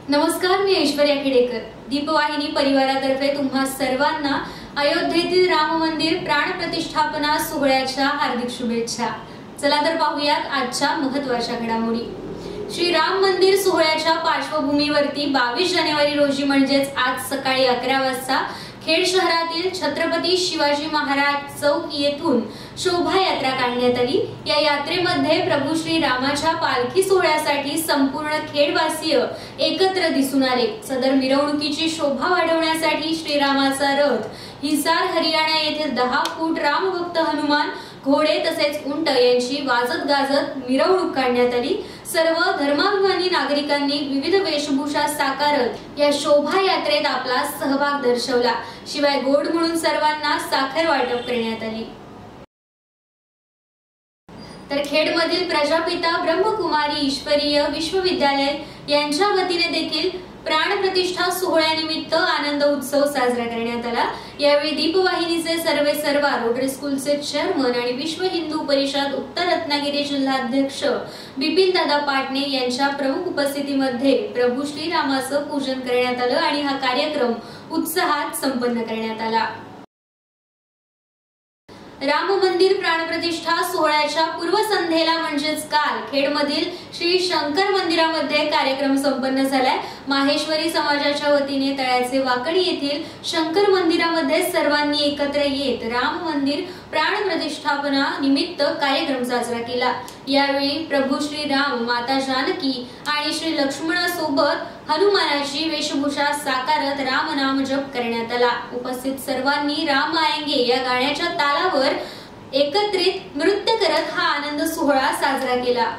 नमस्कार, मी ऐश्वर्या खेडेकर. दीपवाहिनी परिवारातर्फे तुम्हा सर्वांना अयोध्येतील राम मंदिर प्राण प्रतिष्ठापना सोहळ्याच्या हार्दिक शुभेच्छा. चला तर पाहूयात आजच्या महत्त्वाच्या घडामोडी. श्री राम मंदिर सोहळ्याच्या पार्श्वभूमीवरती 22 जानेवारी रोजी म्हणजेच आज सकाळी 11 वाजता खेड शहरातील छत्रपती शिवाजी महाराज चौक येथून शोभायात्रा काढण्यात आली. या यात्रेमध्ये प्रभू श्री रामाच्या पालखी सोहळ्यासाठी संपूर्ण खेडवासीय एकत्र दिसून आले. सदर मिरवणुकीची शोभा वाढवण्यासाठी श्रीरामाचा रथ हिसार हरियाणा येथे 10 फूट रामभक्त हनुमान घोडे तसेच उंट यांची वाजत गाजत मिरवणूक काढण्यात आली. सर्व धर्माभिमानी नागरिकांनी विविध वेशभूषा साकारत या शोभा यात्रेत आपला सहभाग दर्शवला. शिवाय गोड म्हणून सर्वांना साखर वाटप करण्यात आली. तर खेडमधील प्रजापिता ब्रह्मकुमारी ईश्वरीय विश्वविद्यालय यांच्या वतीने देखील प्राण प्रतिष्ठा सोहळ्यानिमित्त आनंद उत्सव साजरा करण्यात आला. यावेळी दीपवाहिनीचे सर्वेसर्वा रोटरी स्कूलचे चेअरमन आणि विश्व हिंदू परिषद उत्तर रत्नागिरी जिल्हाध्यक्ष बिपिन दादा पाटणे यांच्या प्रमुख उपस्थितीमध्ये प्रभू श्रीरामाचं पूजन करण्यात आलं आणि हा कार्यक्रम उत्साहात संपन्न करण्यात आला. राम मंदिर प्राणप्रतिष्ठा सोहळ्याच्या पूर्वसंध्येला म्हणजेच काल खेडमधील श्री शंकर मंदिरामध्ये कार्यक्रम संपन्न झालाय. माहेश्वरी समाजाच्या वतीने तळ्याचे वाकडी येथील शंकर मंदिरामध्ये सर्वांनी एकत्र येत राम मंदिर प्राणप्रतिष्ठापना निमित्त कार्यक्रम साजरा केला. यावेळी प्रभू श्री राम, माता जानकी आणि श्री लक्ष्मणासोबत हनुमानाची वेशभूषा साकारत रामनाम जप करण्यात आला. उपस्थित सर्वांनी राम आएंगे या गाण्याच्या तालावर एकत्रित नृत्य करत हा आनंद सोहळा साजरा केला.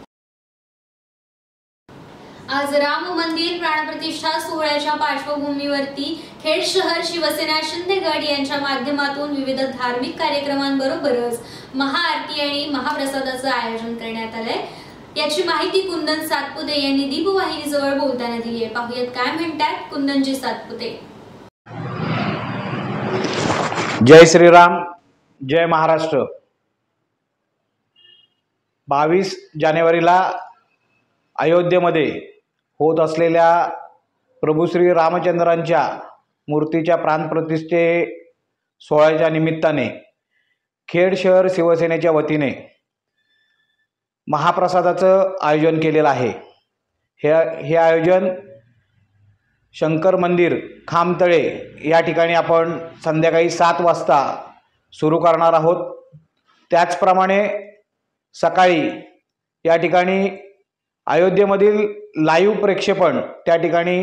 आज राम मंदिर प्राणप्रतिष्ठा सोहळ्याच्या पार्श्वभूमीवरती खेड शहर शिवसेना शिंदे गट यांच्या माध्यमातून विविध धार्मिक कार्यक्रमांबरोबरच महाआरती आणि महाप्रसादाचं आयोजन करण्यात आलंय. याची माहिती कुंदन सातपुते यांनी दीपवाहिनी जवळ बोलताना दिली आहे. पाहूयात काय म्हणतात कुंदनजी सातपुते. जय श्रीराम, जय महाराष्ट्र. 22 जानेवारीला अयोध्येमध्ये होत असलेल्या प्रभू श्री रामचंद्रांच्या मूर्तीच्या प्राणप्रतिष्ठे सोहळ्याच्या निमित्ताने खेड शहर शिवसेनेच्या वतीने महाप्रसादाचं आयोजन केलेलं आहे. हे आयोजन शंकर मंदिर खामतळे या ठिकाणी आपण संध्याकाळी 7 वाजता सुरू करणार आहोत. त्याचप्रमाणे सकाळी या ठिकाणी अयोध्येमधील लाईव्ह प्रेक्षेपण त्या ठिकाणी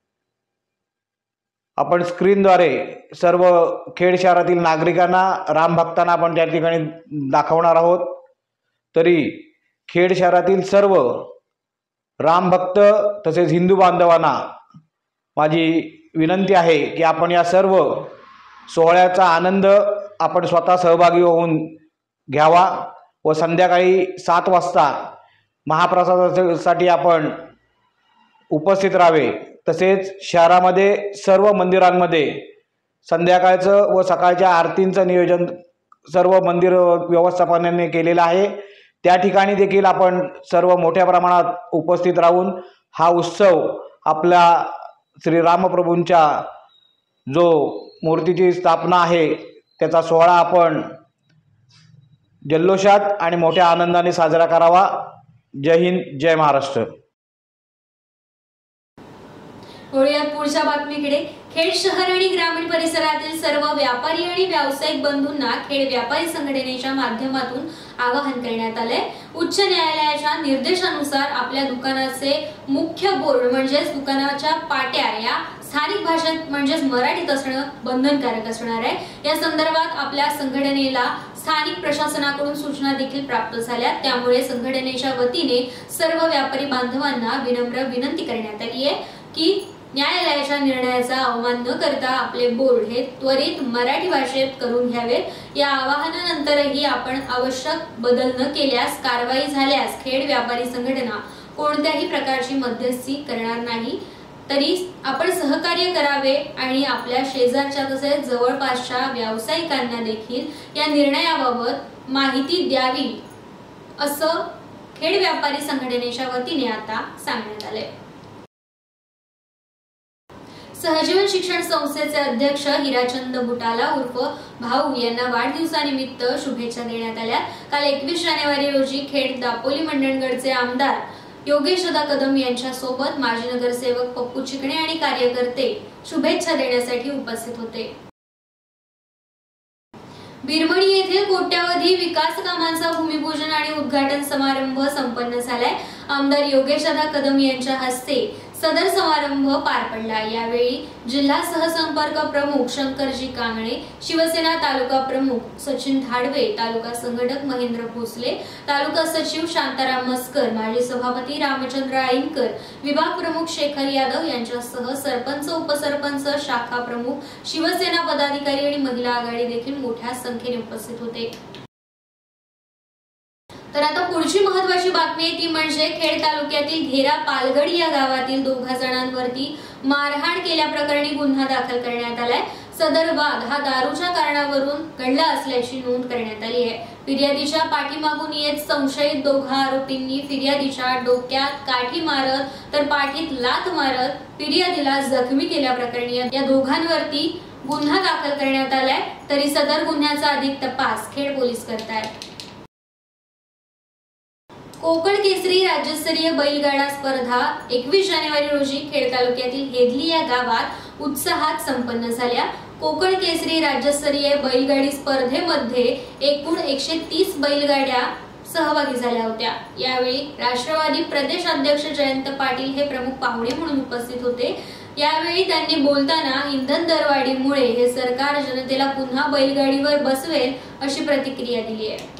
आपण स्क्रीनद्वारे सर्व खेड शहरातील नागरिकांना, रामभक्तांना आपण त्या ठिकाणी दाखवणार आहोत. तरी खेड शहरातील सर्व रामभक्त तसेच हिंदू बांधवांना माझी विनंती आहे की आपण या सर्व सोहळ्याचा आनंद आपण स्वतः सहभागी होऊन घ्यावा व संध्याकाळी 7 वाजता महाप्रसादासाठी आपण उपस्थित राहावे. तसेच शहरामध्ये सर्व मंदिरांमध्ये संध्याकाळचं व सकाळच्या आरतींचं नियोजन सर्व मंदिर व्यवस्थापनाने केलेलं आहे. त्या ठिकाणी देखील आपण सर्व मोठ्या प्रमाणात उपस्थित राहून हा उत्सव आपल्या श्रीरामप्रभूंच्या जो मूर्तीची स्थापना आहे त्याचा सोहळा आपण जल्लोषात आणि मोठ्या आनंदाने साजरा करावा. जय हिंद, जय महाराष्ट्र. वळूयात पुढच्या बातमीकडे. खेड शहर आणि ग्रामीण परिसरातील सर्व व्यापारी आणि व्यावसायिक बंधूंना खेड व्यापारी संघटनेच्या माध्यमातून आवाहन करण्यात आले. उच्च न्यायालयाच्या निर्देशानुसार आपल्या दुकानाचे मुख्य बोर्ड म्हणजेच दुकानाच्या पाट्या या स्थानिक भाषेत म्हणजेच मराठीत असणं बंधनकारक असणार आहे. या संदर्भात आपल्या संघटनेला स्थानिक प्रशासनाकडून सूचना देखील प्राप्त झाल्या. त्यामुळे संघटनेच्या वतीने सर्व व्यापारी बांधवांना विनम्र विनंती करण्यात आली आहे की न्यायालयाच्या निर्णयाचा अवमान न करता आपले बोर्ड हे त्वरित मराठी भाषेत करून घ्यावेत. या आवाहनानंतरही आपण आवश्यक बदल न केल्यास कारवाई झाल्यास खेड व्यापारी संघटना कोणत्याही प्रकारची मध्यस्थी करणार नाही. तरी आपण सहकार्य करावे आणि आपल्या शेजारच्या तसेच जवळपासच्या व्यावसायिकांना देखील या निर्णयाबाबत माहिती द्यावी असं खेड व्यापारी संघटनेच्या वतीने आता सांगण्यात आले. सहजीवन शिक्षण संस्थेचे अध्यक्ष हिराचंद बुटाला उर्फ भाऊ यांना वाढदिवसानिमित्त शुभेच्छा देण्यात आल्या। काल 21 जानेवारी रोजी खेड दापोली मंडणगडचे आमदार योगेशदा कदम यांच्या सोबत माजी नगरसेवक पप्पू चिकणे आणि कार्यकर्ते शुभेच्छा देण्यासाठी उपस्थित होते। बिरमणी येथील कोट्यावधी विकास कामांचा भूमिपूजन आणि उद्घाटन समारंभ संपन्न झालाय। आमदार योगेशदा कदम यांच्या हस्ते सदर समारंभ पार पडला। यावेळी जिल्हा सहसंपर्क प्रमुख शंकरजी कांगणे, शिवसेना तालुका प्रमुख सचिन धाडवे, तालुका संघटक महेंद्र भोसले, तालुका सचिव शांताराम मस्कर, माजी सभापती रामचंद्र आईनकर, विभाग प्रमुख शेखर यादव यांच्यासह सरपंच, उपसरपंच, शाखा प्रमुख, शिवसेना पदाधिकारी आणि महिला आघाडी देखील मोठ्या संख्येने उपस्थित होते। तर आता पुढची महत्त्वाची बातमी आहे ती म्हणजे खेड तालुक्यातील घेरा पालगड या गावातील 2 जणांवरती मारहाण केल्याप्रकरणी गुन्हा दाखल करण्यात आलाय। सदर वाद हा दारूच्या कारणावरून घडला असल्याची नोंद करण्यात आली आहे। फिर्यादीच्या पाठीमागून येत संशयित 2 आरोपींनी फिर्यादीच्या डोक्यात काठी मारत तर पाठीत लाथ मारत फिर्यादीला जखमी केल्याप्रकरणी या दोघांवरती गुन्हा दाखल करण्यात आलाय। तरी सदर गुन्ह्याचा अधिक तपास खेड पोलीस करतायत। कोकण केसरी राज्यस्तरीय बैलगाडा स्पर्धा 21 जानेवारी रोजी खेड तालुक्यातील हेदली या गावात उत्साहात संपन्न झाल्या। कोकण केसरी राज्यस्तरीय बैलगाडी स्पर्धेमध्ये एकूण 130 बैलगाड्या सहभागी झाल्या होत्या। यावेळी राष्ट्रवादी प्रदेश अध्यक्ष जयंत पाटील हे प्रमुख पाहुणे म्हणून उपस्थित होते। यावेळी त्यांनी बोलताना इंधन दरवाढीमुळे हे सरकार जनतेला पुन्हा बैलगाडीवर बसवेल अशी प्रतिक्रिया दिली आहे।